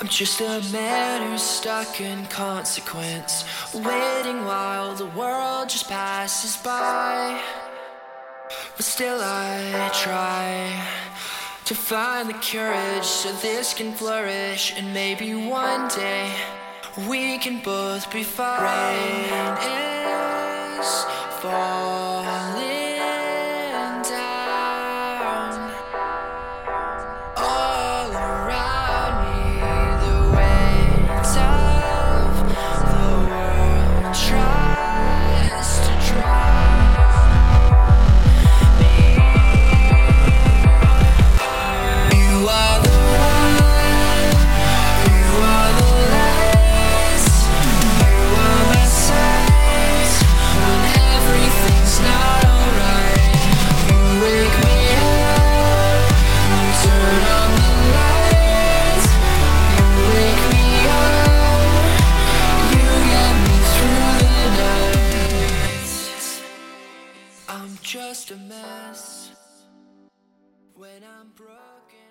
I'm just a man who's stuck in consequence, waiting while the world just passes by. But still I try to find the courage so this can flourish, and maybe one day we can both be fine. Rain is falling down all around me. The weight of the world tries to drown me. You are the one, you are the lights, you are my sight when everything's not alright. You wake me up, you turn on the lights, you wake me up, you get me through the night. I'm just a mess when I'm broken.